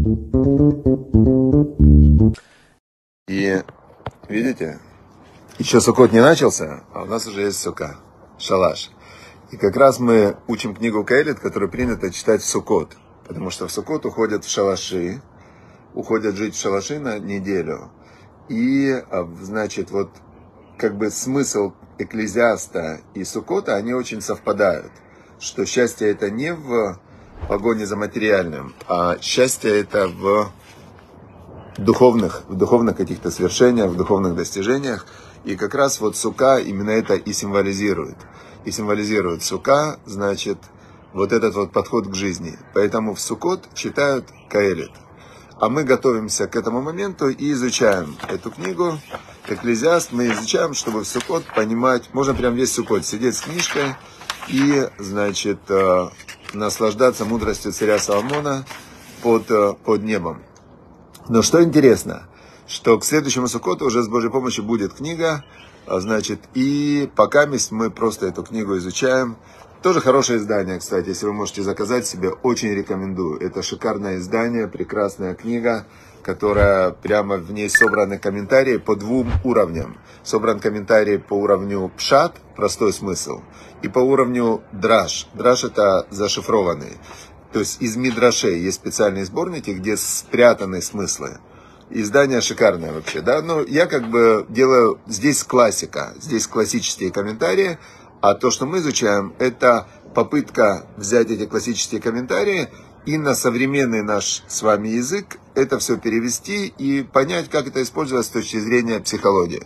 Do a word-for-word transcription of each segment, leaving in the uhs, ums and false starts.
И видите, еще Суккот не начался, а у нас уже есть сука, шалаш. И как раз мы учим книгу Каэлит, которую принято читать в Суккот. Потому что в Суккот уходят в шалаши, уходят жить в шалаши на неделю. И, значит, вот как бы смысл Экклезиаста и Суккота, они очень совпадают. Что счастье это не в погоне за материальным, а счастье это в духовных, в духовных каких-то свершениях, в духовных достижениях. И как раз вот сука именно это и символизирует. И символизирует сука, значит, вот этот вот подход к жизни. Поэтому в Суккот читают Каэлит. А мы готовимся к этому моменту и изучаем эту книгу. Экклезиаст мы изучаем, чтобы в Суккот понимать, можно прям весь Суккот сидеть с книжкой и, значит, наслаждаться мудростью царя Соломона под, под небом. Но что интересно, что к следующему Суккоту уже с Божьей помощью будет книга, значит, и пока мы просто эту книгу изучаем. Тоже хорошее издание, кстати, если вы можете заказать себе, очень рекомендую. Это шикарное издание, прекрасная книга, которая прямо в ней собраны комментарии по двум уровням. Собран комментарий по уровню пшат, простой смысл, и по уровню драш. Драш это зашифрованный. То есть из мидрашей есть специальные сборники, где спрятаны смыслы. Издание шикарное вообще, да, но я как бы делаю, здесь классика, здесь классические комментарии, а то, что мы изучаем, это попытка взять эти классические комментарии и на современный наш с вами язык это все перевести и понять, как это использовать с точки зрения психологии.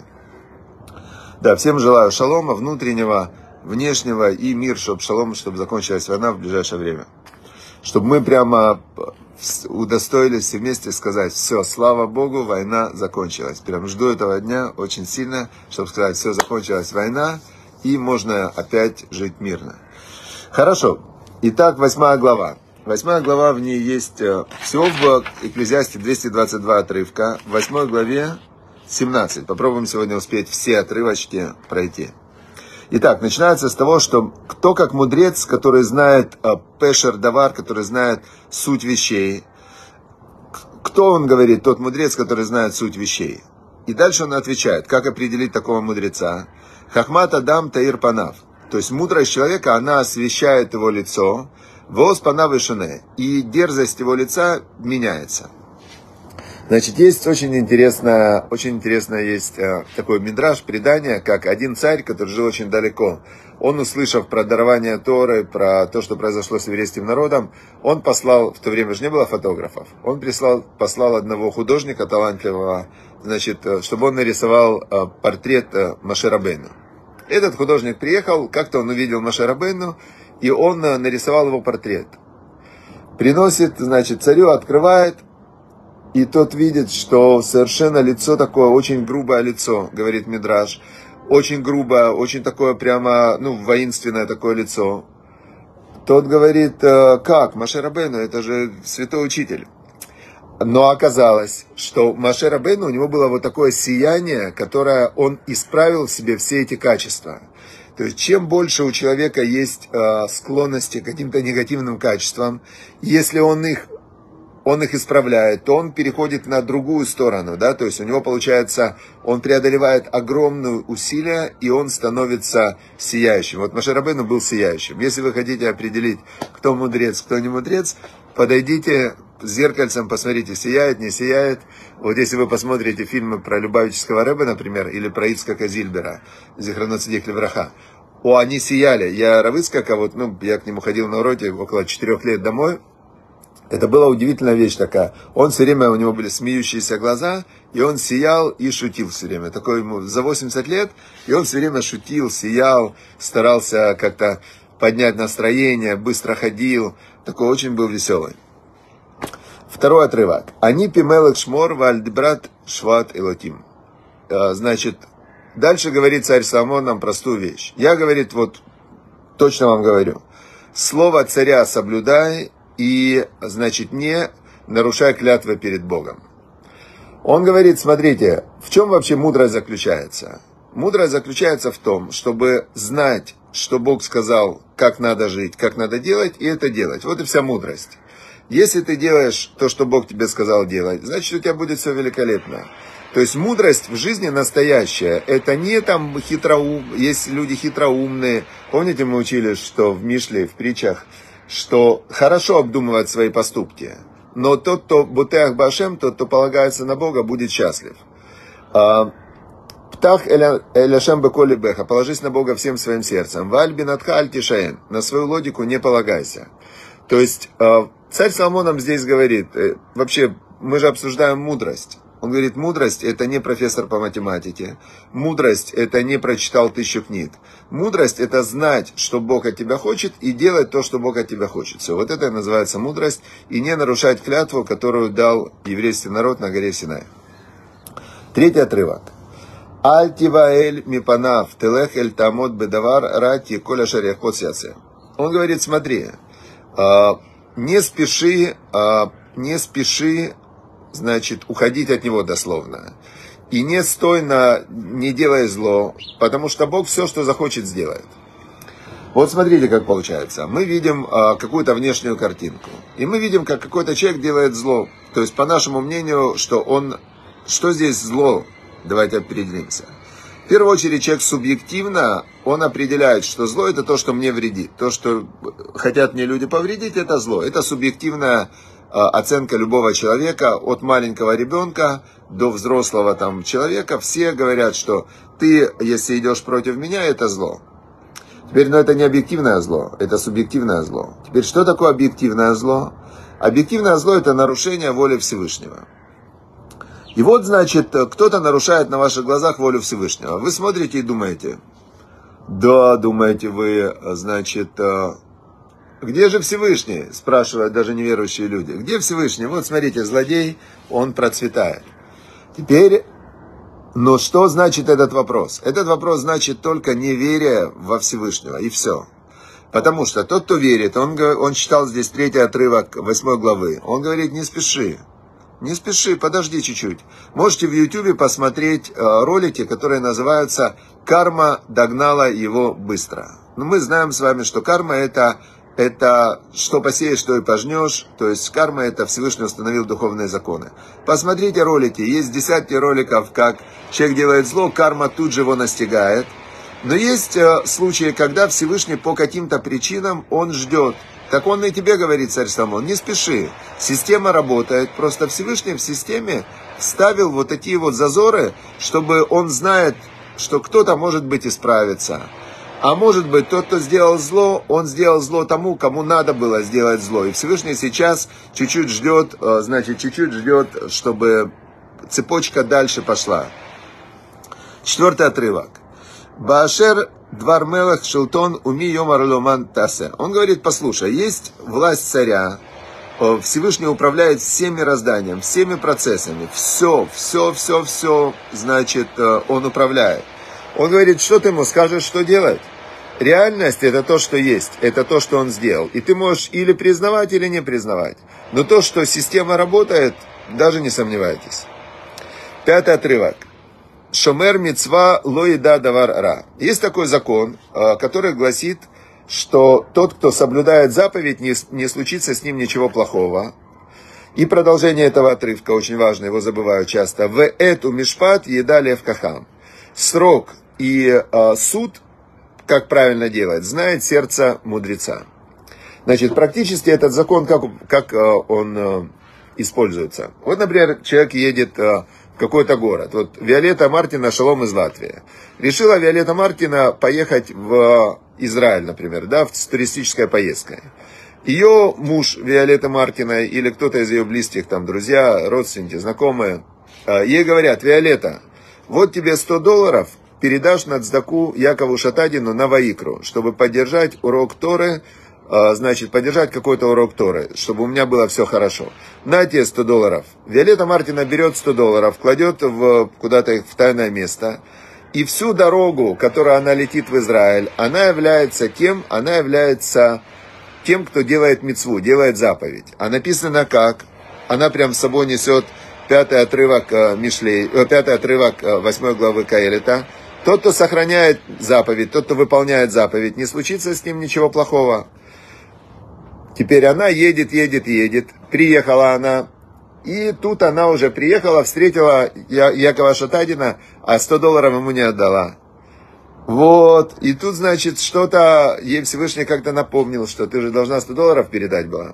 Да, всем желаю шалома внутреннего, внешнего и мир, чтобы шалом, чтобы закончилась война в ближайшее время. Чтобы мы прямо удостоились все вместе сказать: все, слава Богу, война закончилась. Прям жду этого дня очень сильно, чтобы сказать: все, закончилась война, и можно опять жить мирно. Хорошо. Итак, восьмая глава. Восьмая глава, в ней есть всего в Экклезиасте двести двадцать два отрывка. В восьмой главе семнадцать. Попробуем сегодня успеть все отрывочки пройти. Итак, начинается с того, что кто как мудрец, который знает пешер давар, который знает суть вещей. Кто он говорит? Тот мудрец, который знает суть вещей. И дальше он отвечает, как определить такого мудреца. Хахмат адам таир панав. То есть мудрость человека, она освещает его лицо. Воос панав и шуне. И дерзость его лица меняется. Значит, есть очень интересно, очень интересно есть э, такой мидраш, предание, как один царь, который жил очень далеко. Он, услышав про дарование Торы, про то, что произошло с еврейским народом, он послал, в то время же не было фотографов, он прислал, послал одного художника талантливого, значит, чтобы он нарисовал э, портрет э, Моше Рабейну. Этот художник приехал, как-то он увидел Моше Рабейну, и он э, нарисовал его портрет. Приносит, значит, царю, открывает. И тот видит, что совершенно лицо такое, очень грубое лицо, говорит мидраш. Очень грубое, очень такое прямо, ну, воинственное такое лицо. Тот говорит: как, Моше Рабейну, это же святой учитель. Но оказалось, что Моше Рабейну, у него было вот такое сияние, которое он исправил в себе все эти качества. То есть, чем больше у человека есть э, склонности к каким-то негативным качествам, если он их он их исправляет, то он переходит на другую сторону, да, то есть у него получается, он преодолевает огромные усилия, и он становится сияющим. Вот Моше Рабейну был сияющим. Если вы хотите определить, кто мудрец, кто не мудрец, подойдите с зеркальцем, посмотрите, сияет, не сияет. Вот если вы посмотрите фильмы про Любавического Ребе, например, или про Ицхака Зильбера, Зихронот цадик левраха, о, они сияли. Я Рав Ицхака, вот, ну, я к нему ходил на уроки около четырех лет домой. Это была удивительная вещь такая. Он все время, у него были смеющиеся глаза, и он сиял и шутил все время. Такой ему за восемьдесят лет, и он все время шутил, сиял, старался как-то поднять настроение, быстро ходил. Такой очень был веселый. Второй отрывок. Они пимелек шмор вальдбрат шват элотим. Значит, дальше говорит царь Соломон нам простую вещь. Я, говорит, вот точно вам говорю. Слово царя соблюдай, и, значит, не нарушая клятвы перед Богом. Он говорит: смотрите, в чем вообще мудрость заключается? Мудрость заключается в том, чтобы знать, что Бог сказал, как надо жить, как надо делать, и это делать. Вот и вся мудрость. Если ты делаешь то, что Бог тебе сказал делать, значит, у тебя будет все великолепно. То есть мудрость в жизни настоящая, это не там хитроум, есть люди хитроумные. Помните, мы учили, что в Мишле, в притчах, что хорошо обдумывать свои поступки, но тот, кто бутеах башем, тот, кто полагается на Бога, будет счастлив. Птах эляшем беколи беха, положись на Бога всем своим сердцем. Вальбинатха альтишаен, на свою логику не полагайся. То есть царь Соломон нам здесь говорит, вообще мы же обсуждаем мудрость. Он говорит, мудрость это не профессор по математике. Мудрость это не прочитал тысячу книг. Мудрость это знать, что Бог от тебя хочет, и делать то, что Бог от тебя хочет. Все, вот это называется мудрость. И не нарушать клятву, которую дал еврейский народ на горе Синай. Третий отрывок. Аль-Тиваэль мипанав телех эль тамот бедавар рати коля шаряхот сяце. Он говорит, смотри, не спеши, не спеши, значит, уходить от него дословно. И не стой на, не делай зло, потому что Бог все, что захочет, сделает. Вот смотрите, как получается. Мы видим а, какую-то внешнюю картинку. И мы видим, как какой-то человек делает зло. То есть, по нашему мнению, что он... Что здесь зло? Давайте определимся. В первую очередь, человек субъективно, он определяет, что зло это то, что мне вредит. То, что хотят мне люди повредить, это зло. Это субъективная оценка любого человека, от маленького ребенка до взрослого там человека. Все говорят, что ты, если идешь против меня, это зло. Теперь, ну это не объективное зло, это субъективное зло. Теперь, что такое объективное зло? Объективное зло это нарушение воли Всевышнего. И вот, значит, кто-то нарушает на ваших глазах волю Всевышнего. Вы смотрите и думаете, да, думаете вы, значит, где же Всевышний? Спрашивают даже неверующие люди. Где Всевышний? Вот смотрите, злодей, он процветает. Теперь, но что значит этот вопрос? Этот вопрос значит только неверие во Всевышнего, и все. Потому что тот, кто верит, он, он читал здесь третий отрывок восьмой главы, он говорит, не спеши. Не спеши, подожди чуть-чуть. Можете в Ютубе посмотреть э, ролики, которые называются «Карма догнала его быстро». Но мы знаем с вами, что карма это, это что посеешь, что и пожнешь. То есть карма это Всевышний установил духовные законы. Посмотрите ролики. Есть десятки роликов, как человек делает зло, карма тут же его настигает. Но есть э, случаи, когда Всевышний по каким-то причинам он ждет. Так он и тебе говорит, царь Соломон, не спеши. Система работает, просто Всевышний в системе вставил вот такие вот зазоры, чтобы он знает, что кто-то, может быть, исправится. А может быть, тот, кто сделал зло, он сделал зло тому, кому надо было сделать зло. И Всевышний сейчас чуть-чуть ждет, значит, чуть-чуть ждет, чтобы цепочка дальше пошла. Четвертый отрывок. Баашер двар мелех шелтон уми йомар ломан тасе. Он говорит, послушай, есть власть царя, Всевышний управляет всем мирозданием, всеми процессами, все, все, все, все, значит, он управляет. Он говорит, что ты ему скажешь, что делать? Реальность это то, что есть, это то, что он сделал. И ты можешь или признавать, или не признавать. Но то, что система работает, даже не сомневайтесь. Пятый отрывок. Шомер мицва лоида давар ра. Есть такой закон, который гласит, что тот, кто соблюдает заповедь, не, не случится с ним ничего плохого. И продолжение этого отрывка очень важно, его забываю часто. В эту мишпат еда лев кахам. Срок и э, суд, как правильно делать, знает сердце мудреца. Значит, практически этот закон, как, как э, он э, используется. Вот, например, человек едет э, в какой-то город. Вот Виолетта Мартина, шалом из Латвии. Решила Виолетта Мартина поехать в Израиль, например, да, с туристической поездкой. Ее муж Виолетта Мартина или кто-то из ее близких, там, друзья, родственники, знакомые, э, ей говорят, Виолетта, вот тебе сто долларов, передашь на цдаку Якову Шатадину на Ваикру, чтобы поддержать урок Торы, значит, поддержать какой-то урок Торы, чтобы у меня было все хорошо. На тебе сто долларов. Виолетта Мартина берет сто долларов, кладет в, куда-то их в тайное место, и всю дорогу, которую она летит в Израиль, она является кем? Она является тем, кто делает мицву, делает заповедь. А написано как? Она прям с собой несет пятый отрывок Мишлей, пятый отрывок восьмой главы Каэлита. Тот, кто сохраняет заповедь, тот, кто выполняет заповедь, не случится с ним ничего плохого. Теперь она едет, едет, едет. Приехала она. И тут она уже приехала, встретила Якова Шатадина, а сто долларов ему не отдала. Вот. И тут, значит, что-то ей Всевышний как-то напомнил, что ты же должна сто долларов передать была.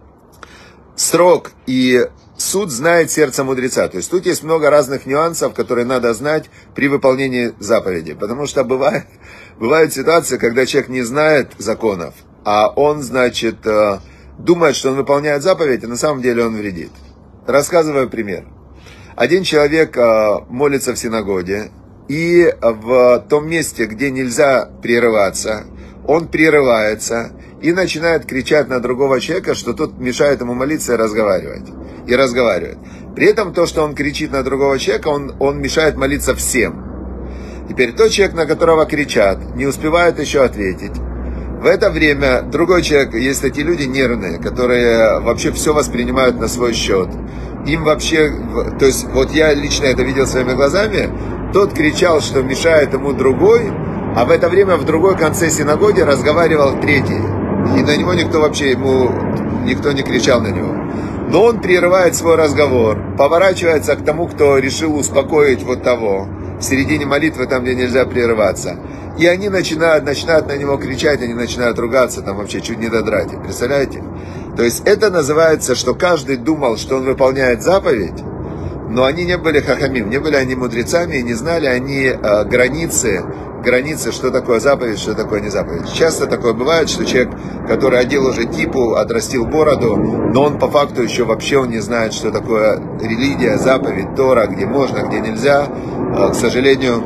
Срок и суд знает сердце мудреца. То есть тут есть много разных нюансов, которые надо знать при выполнении заповеди. Потому что бывает, бывают ситуации, когда человек не знает законов, а он, значит, думает, что он выполняет заповедь, а на самом деле он вредит. Рассказываю пример. Один человек молится в синагоге, и в том месте, где нельзя прерываться, он прерывается и начинает кричать на другого человека, что тот мешает ему молиться и разговаривать. И разговаривает. При этом то, что он кричит на другого человека, он, он мешает молиться всем. Теперь тот человек, на которого кричат, не успевает еще ответить. В это время другой человек, есть такие люди нервные, которые вообще все воспринимают на свой счет. Им вообще, то есть вот я лично это видел своими глазами, тот кричал, что мешает ему другой, а в это время в другой конце синагоги разговаривал третий. И на него никто вообще, ему, никто не кричал на него. Но он прерывает свой разговор, поворачивается к тому, кто решил успокоить вот того, в середине молитвы, там, где нельзя прерываться. И они начинают, начинают на него кричать, они начинают ругаться, там вообще чуть не до драки. Представляете? То есть это называется, что каждый думал, что он выполняет заповедь, но они не были хахамим, не были они мудрецами, и не знали они э, границы, границы, что такое заповедь, что такое не заповедь. Часто такое бывает, что человек, который одел уже кипу, отрастил бороду, но он по факту еще вообще он не знает, что такое религия, заповедь, Тора, где можно, где нельзя. Э, к сожалению,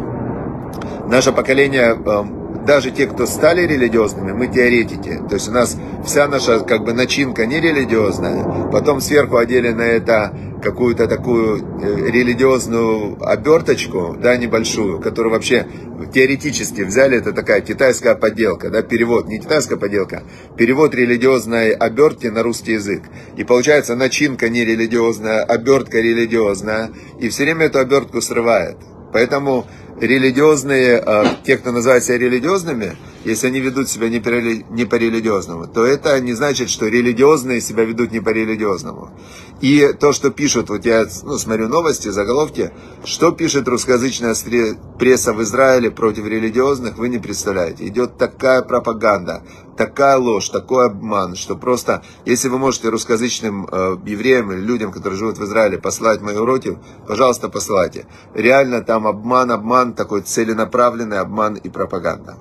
наше поколение, э, даже те, кто стали религиозными, мы теоретики. То есть у нас вся наша как бы начинка не религиозная. Потом сверху одели на это какую-то такую религиозную оберточку, да, небольшую, которую вообще теоретически взяли, это такая китайская подделка, да, перевод, не китайская подделка, перевод религиозной обертки на русский язык. И получается начинка не религиозная, обертка религиозная, и все время эту обертку срывает. Поэтому религиозные, те, кто называют себя религиозными, если они ведут себя не по-религиозному, то это не значит, что религиозные себя ведут не по-религиозному. И то, что пишут, вот я ну, смотрю новости, заголовки, что пишет русскоязычная пресса в Израиле против религиозных, вы не представляете. Идет такая пропаганда, такая ложь, такой обман, что просто, если вы можете русскоязычным э, евреям или людям, которые живут в Израиле, послать мои уроки, пожалуйста, посылайте. Реально там обман, обман, такой целенаправленный обман и пропаганда.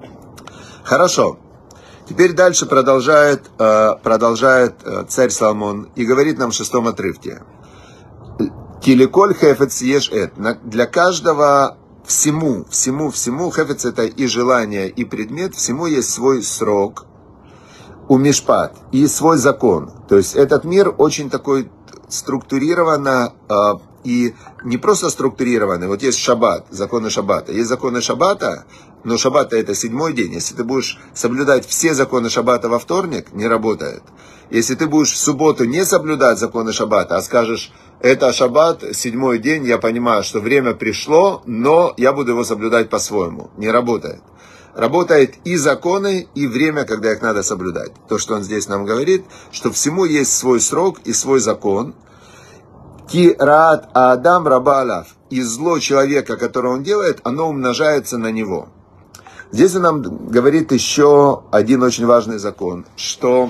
Хорошо. Теперь дальше продолжает, продолжает царь Соломон и говорит нам в шестом отрывке. Киликоль хефец еш эт. Для каждого всему, всему, всему, хефец это и желание, и предмет, всему есть свой срок, у мишпат, и свой закон. То есть этот мир очень такой структурированно, и не просто структурированный. Вот есть шаббат, законы шаббата. Есть законы шаббата, но шаббат это седьмой день. Если ты будешь соблюдать все законы шаббата во вторник, не работает. Если ты будешь в субботу не соблюдать законы шаббата, а скажешь, это шаббат, седьмой день, я понимаю, что время пришло, но я буду его соблюдать по-своему. Не работает. Работает и законы, и время, когда их надо соблюдать. То, что он здесь нам говорит, что всему есть свой срок и свой закон. Ки раат аадам рабалав. И зло человека, которое он делает, оно умножается на него. Здесь он нам говорит еще один очень важный закон, что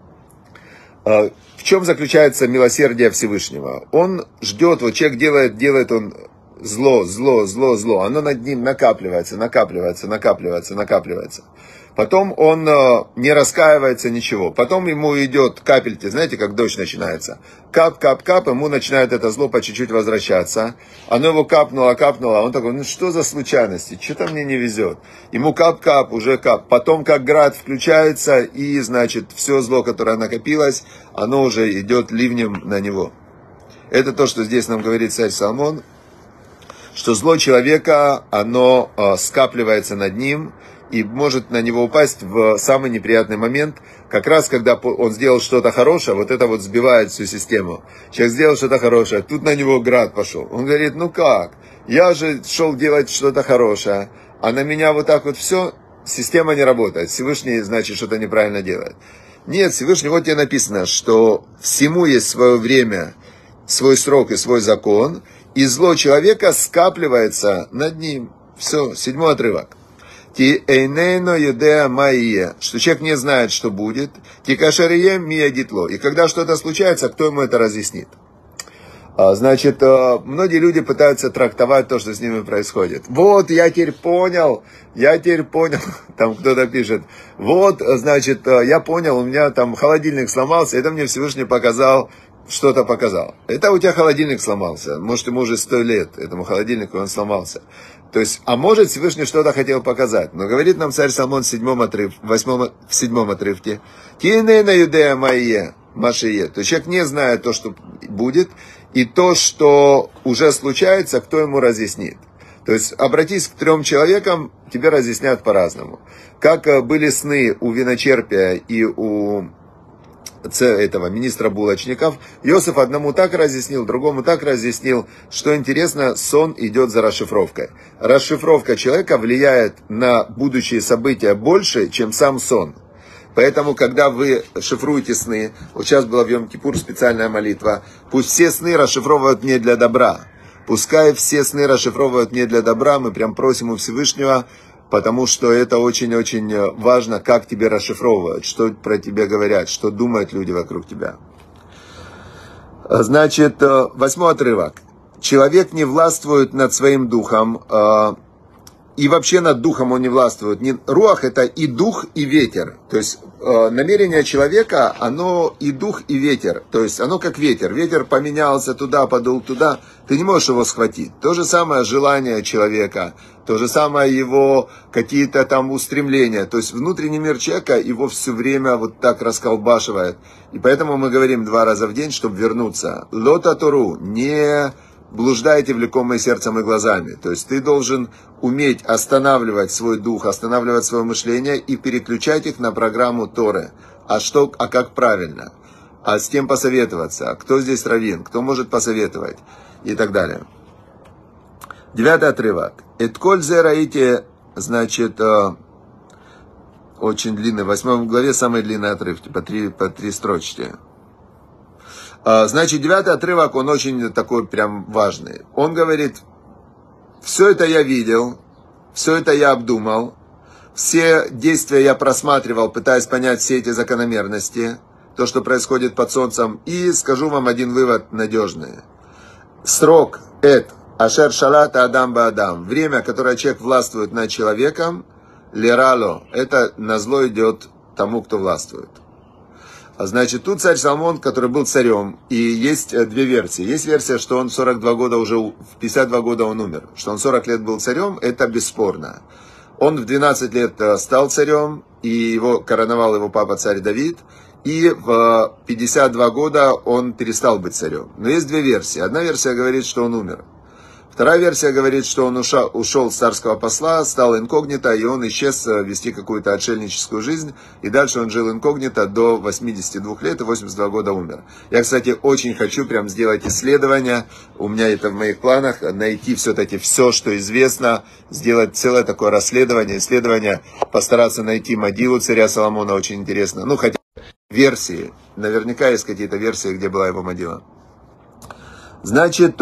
э, в чем заключается милосердие Всевышнего. Он ждет, вот человек делает, делает он зло, зло, зло, зло. Оно над ним накапливается, накапливается, накапливается, накапливается. Потом он э, не раскаивается, ничего. Потом ему идет капельки, знаете, как дождь начинается. Кап, кап, кап, ему начинает это зло по чуть-чуть возвращаться. Оно его капнуло, капнуло. Он такой, ну что за случайности, что-то мне не везет. Ему кап, кап, уже кап. Потом как град включается, и, значит, все зло, которое накопилось, оно уже идет ливнем на него. Это то, что здесь нам говорит царь Соломон, что зло человека, оно э, скапливается над ним, и может на него упасть в самый неприятный момент, как раз когда он сделал что-то хорошее, вот это вот сбивает всю систему. Человек сделал что-то хорошее, тут на него град пошел. Он говорит, ну как, я же шел делать что-то хорошее, а на меня вот так вот все, система не работает. Всевышний, значит, что-то неправильно делает. Нет, Всевышний, вот тебе написано, что всему есть свое время, свой срок и свой закон, и зло человека скапливается над ним. Все, седьмой отрывок. Ти эйнейно юдеа майе, что человек не знает, что будет. Ти кашарие миядитло. И когда что-то случается, кто ему это разъяснит? Значит, многие люди пытаются трактовать то, что с ними происходит. Вот, я теперь понял, я теперь понял, там кто-то пишет, вот, значит, я понял, у меня там холодильник сломался, это мне Всевышний показал, что-то показал. Это у тебя холодильник сломался, может, ему уже сто лет, этому холодильнику он сломался. То есть, а может, Всевышний что-то хотел показать. Но говорит нам царь Соломон в седьмом отрывке, в восьмом, в седьмом отрывке, «Киней на юдея майе, машие». То есть, человек не знает то, что будет, и то, что уже случается, кто ему разъяснит. То есть, обратись к трем человекам, тебе разъяснят по-разному. Как были сны у виночерпия и у этого министра булочников, Иосиф одному так разъяснил, другому так разъяснил. Что интересно, сон идет за расшифровкой. Расшифровка человека влияет на будущие события больше, чем сам сон. Поэтому, когда вы шифруете сны, вот сейчас была в Йом-Кипур специальная молитва, пусть все сны расшифровывают не для добра. Пускай все сны расшифровывают не для добра, мы прям просим у Всевышнего, потому что это очень-очень важно, как тебе расшифровывают, что про тебя говорят, что думают люди вокруг тебя. Значит, восьмой отрывок. Человек не властвует над своим духом, и вообще над духом он не властвует. Руах — это и дух, и ветер. То есть намерение человека, оно и дух, и ветер. То есть оно как ветер. Ветер поменялся туда, подул туда. Ты не можешь его схватить. То же самое желание человека. То же самое его какие-то там устремления. То есть внутренний мир человека его все время вот так расколбашивает. И поэтому мы говорим два раза в день, чтобы вернуться. Лота Тору, не блуждайте влекомые сердцем и глазами. То есть ты должен уметь останавливать свой дух, останавливать свое мышление и переключать их на программу Торы. А что, а как правильно? А с кем посоветоваться? Кто здесь раввин? Кто может посоветовать? И так далее. Девятый отрывок. Этколь зе раите, значит, очень длинный. В восьмой главе самый длинный отрывок, по три, по три строчки. Значит, девятый отрывок, он очень такой прям важный. Он говорит, все это я видел, все это я обдумал, все действия я просматривал, пытаясь понять все эти закономерности, то, что происходит под солнцем, и скажу вам один вывод надежный. Срок – это ашер шалата адам ба адам, время, которое человек властвует над человеком, лерало, это назло идет тому, кто властвует. Значит, тут царь Соломон, который был царем, и есть две версии. Есть версия, что он в сорок два года уже, в пятьдесят два года он умер. Что он сорок лет был царем, это бесспорно. Он в двенадцать лет стал царем, и его короновал его папа царь Давид. И в пятьдесят два года он перестал быть царем. Но есть две версии. Одна версия говорит, что он умер. Вторая версия говорит, что он ушел, ушел с царского посла, стал инкогнито, и он исчез вести какую-то отшельническую жизнь. И дальше он жил инкогнито до восьмидесяти двух лет и восемьдесят два года умер. Я, кстати, очень хочу прям сделать исследование. У меня это в моих планах. Найти все-таки все, что известно. Сделать целое такое расследование, исследование. Постараться найти могилу царя Соломона. Очень интересно. Ну, хотя версии. Наверняка есть какие-то версии, где была его могила. Значит,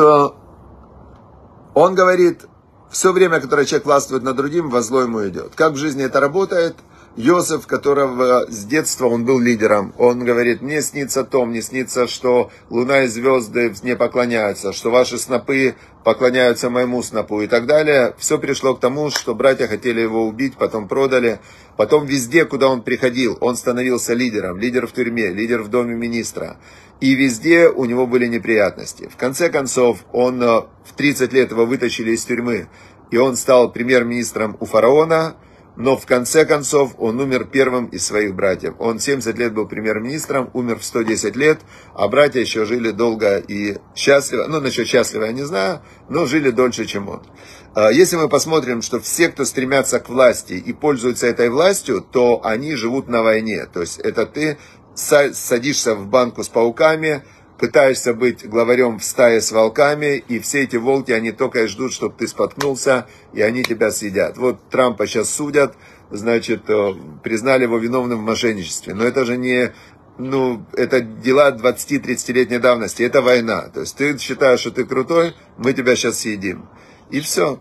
он говорит, все время, которое человек властвует над другим, во зло ему идет. Как в жизни это работает? Иосиф, которого с детства он был лидером, он говорит, мне снится то, мне снится, что луна и звезды мне поклоняются, что ваши снопы поклоняются моему снопу и так далее. Все пришло к тому, что братья хотели его убить, потом продали. Потом везде, куда он приходил, он становился лидером. Лидер в тюрьме, лидер в доме министра. И везде у него были неприятности. В конце концов, он в тридцать лет его вытащили из тюрьмы, и он стал премьер-министром у фараона. Но в конце концов он умер первым из своих братьев. Он семьдесят лет был премьер-министром, умер в сто десять лет, а братья еще жили долго и счастливо. Ну, насчет счастливо я не знаю, но жили дольше, чем он. Если мы посмотрим, что все, кто стремятся к власти и пользуются этой властью, то они живут на войне. То есть это ты садишься в банку с пауками, пытаешься быть главарем в стае с волками, и все эти волки, они только и ждут, чтобы ты споткнулся, и они тебя съедят. Вот Трампа сейчас судят, значит, признали его виновным в мошенничестве. Но это же не, ну, это дела двадцати-тридцатилетней давности, это война. То есть ты считаешь, что ты крутой, мы тебя сейчас съедим. И все.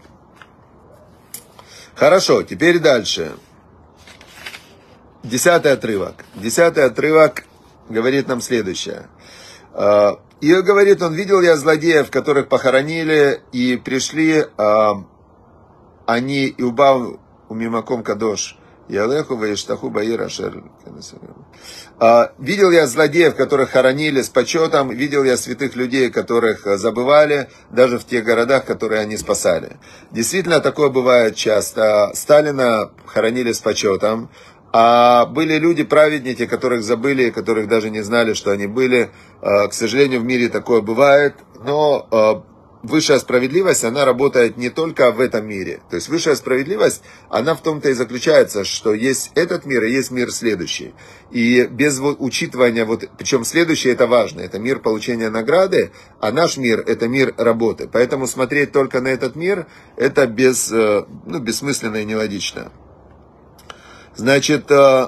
Хорошо, теперь дальше. Десятый отрывок. Десятый отрывок говорит нам следующее. И говорит, он видел я злодеев, которых похоронили, и пришли они и убав умимаком кадош. Ялеху ваиштаху баир ашер. Видел я злодеев, которых хоронили с почетом, видел я святых людей, которых забывали, даже в тех городах, которые они спасали. Действительно, такое бывает часто. Сталина хоронили с почетом, а были люди, праведники, которых забыли, которых даже не знали, что они были. К сожалению, в мире такое бывает, но высшая справедливость, она работает не только в этом мире. То есть высшая справедливость, она в том-то и заключается, что есть этот мир и есть мир следующий. И без учитывания, вот, причем следующий это важно, это мир получения награды, а наш мир это мир работы. Поэтому смотреть только на этот мир, это без, ну, бессмысленно и нелогично. Значит,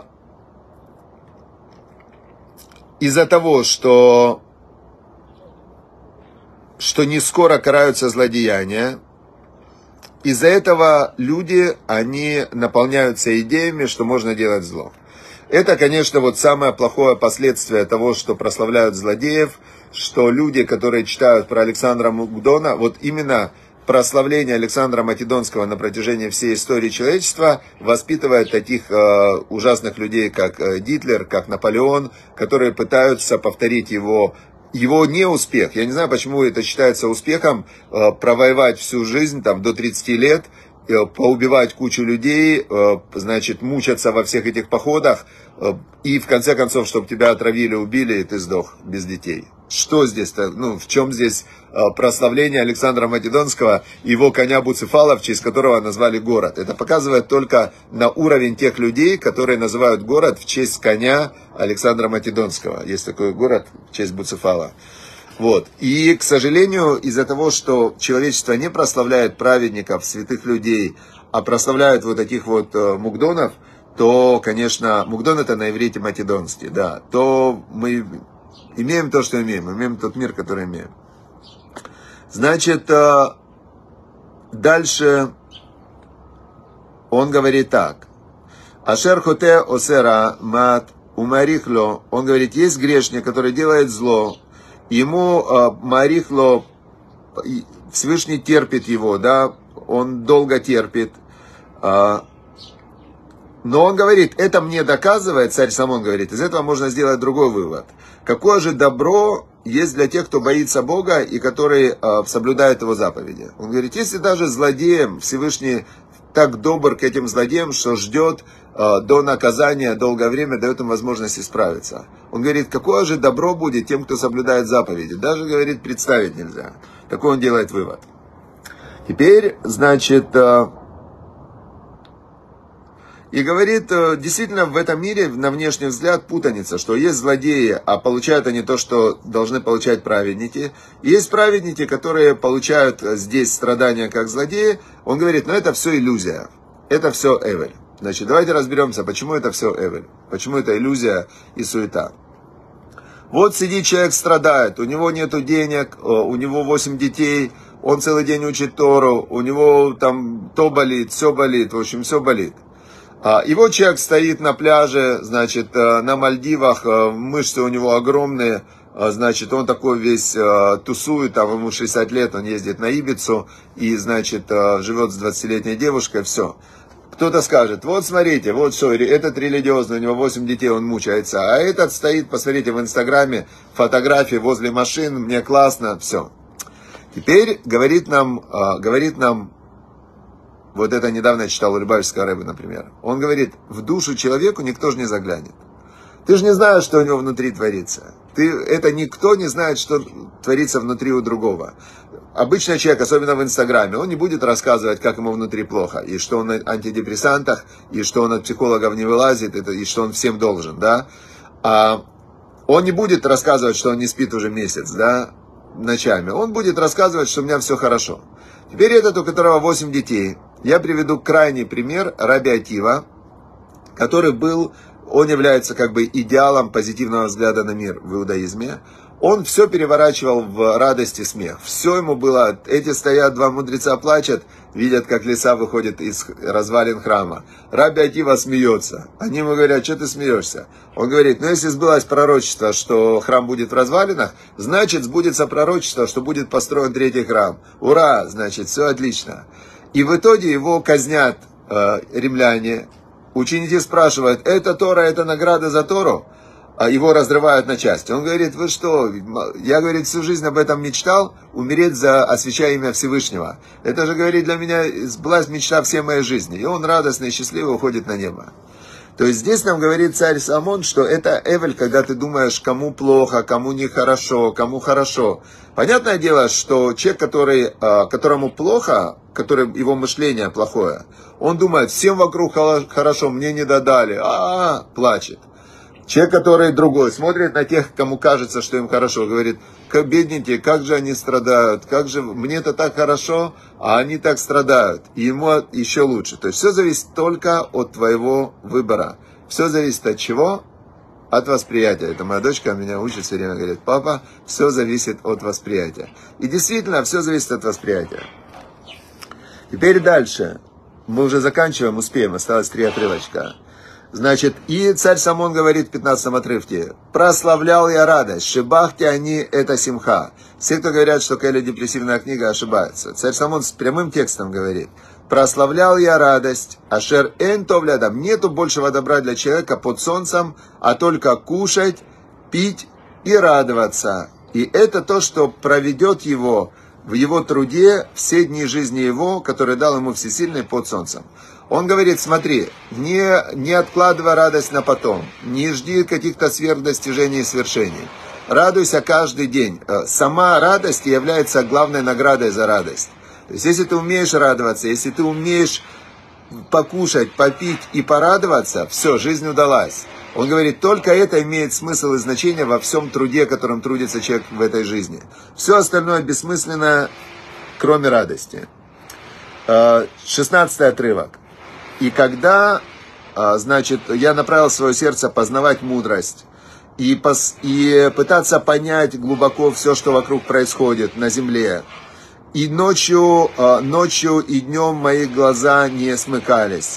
из-за того, что, что не скоро караются злодеяния, из-за этого люди, они наполняются идеями, что можно делать зло. Это, конечно, вот самое плохое последствие того, что прославляют злодеев, что люди, которые читают про Александра Мукдона, вот именно прославление Александра Македонского на протяжении всей истории человечества воспитывает таких э, ужасных людей, как э, Гитлер, как Наполеон, которые пытаются повторить его, его неуспех. Я не знаю, почему это считается успехом, э, провоевать всю жизнь, там, до тридцати лет, э, поубивать кучу людей, э, значит, мучаться во всех этих походах, э, и в конце концов, чтобы тебя отравили, убили, и ты сдох без детей. Что здесь-то, ну, в чем здесь э, прославление Александра Македонского и его коня Буцефала, в честь которого назвали город? Это показывает только на уровень тех людей, которые называют город в честь коня Александра Македонского. Есть такой город в честь Буцефала. Вот. И, к сожалению, из-за того, что человечество не прославляет праведников, святых людей, а прославляет вот таких вот э, мукдонов, то, конечно, мукдон это на иврите македонский, да, то мы имеем то, что имеем, имеем тот мир, который имеем. Значит, дальше он говорит так. Ашер хоте осера мат умарихло. Он говорит, есть грешник, который делает зло. Ему марихло, Всевышний терпит его, да, он долго терпит. Но он говорит, это мне доказывает, царь Соломон говорит, из этого можно сделать другой вывод. Какое же добро есть для тех, кто боится Бога и который э, соблюдает его заповеди. Он говорит, если даже злодеям Всевышний так добр к этим злодеям, что ждет э, до наказания долгое время, дает им возможность исправиться. Он говорит, какое же добро будет тем, кто соблюдает заповеди. Даже, говорит, представить нельзя. Такой он делает вывод. Теперь, значит... Э, И говорит, действительно, в этом мире, на внешний взгляд, путаница, что есть злодеи, а получают они то, что должны получать праведники. И есть праведники, которые получают здесь страдания как злодеи. Он говорит, ну это все иллюзия, это все эвель. Значит, давайте разберемся, почему это все эвель, почему это иллюзия и суета. Вот сидит человек, страдает, у него нету денег, у него восемь детей, он целый день учит Тору, у него там то болит, все болит, в общем, все болит. И вот человек стоит на пляже, значит, на Мальдивах, мышцы у него огромные, значит, он такой весь тусует, там ему шестьдесят лет, он ездит на Ибицу и, значит, живет с двадцатилетней девушкой, все. Кто-то скажет, вот смотрите, вот что, этот религиозный, у него восемь детей, он мучается, а этот стоит, посмотрите в Инстаграме, фотографии возле машин, мне классно, все. Теперь говорит нам, говорит нам, вот это недавно я читал у Любавичского рэба, например. Он говорит, в душу человеку никто же не заглянет. Ты же не знаешь, что у него внутри творится. Ты, это никто не знает, что творится внутри у другого. Обычный человек, особенно в Инстаграме, он не будет рассказывать, как ему внутри плохо. И что он на антидепрессантах, и что он от психологов не вылазит, и что он всем должен, да. А он не будет рассказывать, что он не спит уже месяц, да, ночами. Он будет рассказывать, что у меня все хорошо. Теперь этот, у которого восемь детей. Я приведу крайний пример Раби Акива, который был, он является как бы идеалом позитивного взгляда на мир в иудаизме. Он все переворачивал в радость и смех. Все ему было, эти стоят, два мудреца плачут, видят, как лиса выходит из развалин храма. Раби Акива смеется. Они ему говорят, что ты смеешься? Он говорит, ну если сбылось пророчество, что храм будет в развалинах, значит сбудется пророчество, что будет построен третий храм. Ура, значит, все отлично. И в итоге его казнят э, римляне. Ученики спрашивают, это Тора, это награда за Тору? А его разрывают на части. Он говорит, вы что, я, говорит, всю жизнь об этом мечтал, умереть, за освящая имя Всевышнего. Это же, говорит, для меня сбылась мечта всей моей жизни. И он радостно и счастливо уходит на небо. То есть здесь нам говорит царь Соломон, что это эвель, когда ты думаешь, кому плохо, кому нехорошо, кому хорошо. Понятное дело, что человек, который, которому плохо, который, его мышление плохое, он думает, всем вокруг хорошо, мне не додали, а-а-а, плачет. Человек, который другой, смотрит на тех, кому кажется, что им хорошо, говорит, как бедненькие, как же они страдают, как же мне-то так хорошо, а они так страдают, и ему еще лучше. То есть все зависит только от твоего выбора. Все зависит от чего? От восприятия. Это моя дочка меня учит все время, говорит, папа, все зависит от восприятия. И действительно, все зависит от восприятия. Теперь дальше. Мы уже заканчиваем, успеем, осталось три отрывочка. Значит, и царь Соломон говорит в пятнадцатом отрывке, «Прославлял я радость, шибахте они это симха». Все, кто говорят, что Каэля депрессивная книга, ошибаются. Царь Соломон с прямым текстом говорит, «Прославлял я радость, ашер эн тов лядам». Нету большего добра для человека под солнцем, а только кушать, пить и радоваться. И это то, что проведет его в его труде все дни жизни его, который дал ему всесильный под солнцем. Он говорит, смотри, не, не откладывай радость на потом, не жди каких-то сверхдостижений и свершений. Радуйся каждый день. Сама радость является главной наградой за радость. То есть, если ты умеешь радоваться, если ты умеешь покушать, попить и порадоваться, все, жизнь удалась. Он говорит, только это имеет смысл и значение во всем труде, которым трудится человек в этой жизни. Все остальное бессмысленно, кроме радости. шестнадцатый отрывок. И когда, значит, я направил свое сердце познавать мудрость и, пос, и пытаться понять глубоко все, что вокруг происходит на земле, и ночью, ночью и днем мои глаза не смыкались.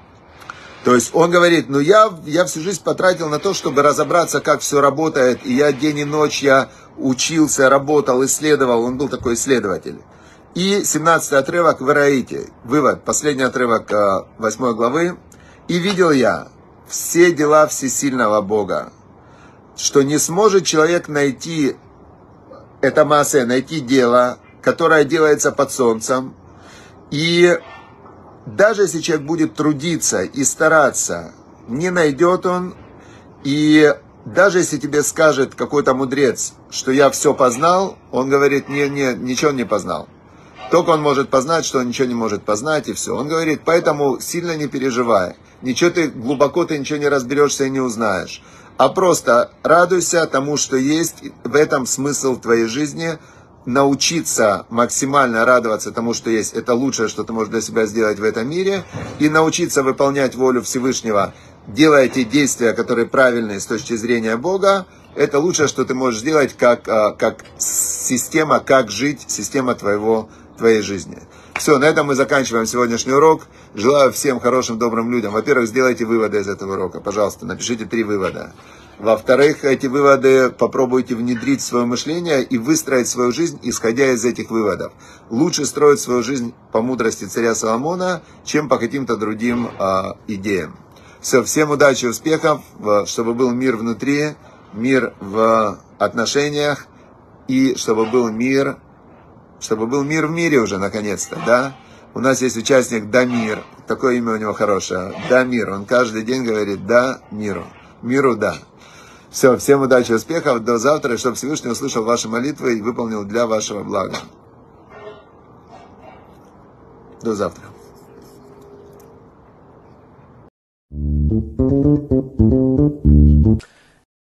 То есть он говорит, ну я, я всю жизнь потратил на то, чтобы разобраться, как все работает, и я день и ночь я учился, работал, исследовал, он был такой исследователь. И семнадцатый отрывок в Ираите, вывод, последний отрывок восьмой главы. «И видел я все дела всесильного Бога, что не сможет человек найти, это маасе, найти дело, которое делается под солнцем, и даже если человек будет трудиться и стараться, не найдет он, и даже если тебе скажет какой-то мудрец, что я все познал, он говорит, не, не, ничего не познал. Только он может познать, что он ничего не может познать, и все. Он говорит, поэтому сильно не переживай. Ничего ты, глубоко ты ничего не разберешься и не узнаешь. А просто радуйся тому, что есть, в этом смысл твоей жизни. Научиться максимально радоваться тому, что есть. Это лучшее, что ты можешь для себя сделать в этом мире. И научиться выполнять волю Всевышнего, делая те действия, которые правильные с точки зрения Бога. Это лучшее, что ты можешь сделать, как, как система, как жить, система твоего твоей жизни. Все, на этом мы заканчиваем сегодняшний урок. Желаю всем хорошим, добрым людям. Во-первых, сделайте выводы из этого урока. Пожалуйста, напишите три вывода. Во-вторых, эти выводы попробуйте внедрить в свое мышление и выстроить свою жизнь, исходя из этих выводов. Лучше строить свою жизнь по мудрости царя Соломона, чем по каким-то другим э, идеям. Все, всем удачи, успехов, чтобы был мир внутри, мир в отношениях и чтобы был мир... Чтобы был мир в мире уже, наконец-то, да? У нас есть участник Дамир, такое имя у него хорошее, Дамир, он каждый день говорит «да» миру, миру «да». Все, всем удачи, успехов, до завтра, чтобы Всевышний услышал ваши молитвы и выполнил для вашего блага. До завтра.